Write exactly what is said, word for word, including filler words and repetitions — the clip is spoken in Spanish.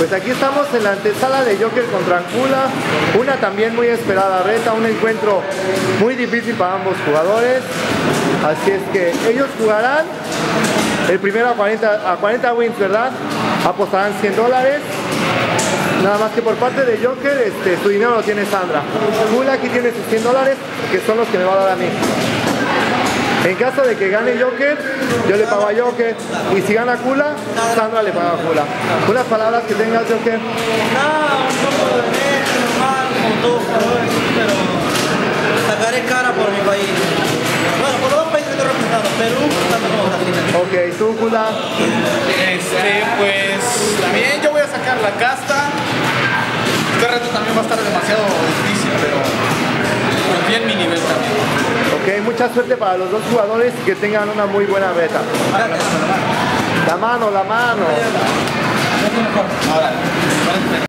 Pues aquí estamos en la antesala de Joker contra Ancula, una también muy esperada reta, un encuentro muy difícil para ambos jugadores, así es que ellos jugarán el primero a cuarenta, a cuarenta wins, ¿verdad? Apostarán cien dólares, nada más que por parte de Joker, este, su dinero lo tiene Sandra. Ancula aquí tiene sus cien dólares, que son los que me va a dar a mí. En caso de que gane Joker, yo le pago a Joker. Y si gana Kula, Sandra le paga a Kula. Unas palabras que tengas, Joker. Nada, un poco de nervio, normal, como todos los jugadores, pero sacaré cara por mi país. Bueno, por los dos países que estoy representando, Perú, también como Brasil. Ok, ¿tú, Kula? Este, pues también yo voy a sacar la casta. Este reto también va a estar demasiado difícil, pero confía en mi nivel también. Ok, mucha suerte para los dos jugadores y que tengan una muy buena reta. La mano, la mano. Ahora.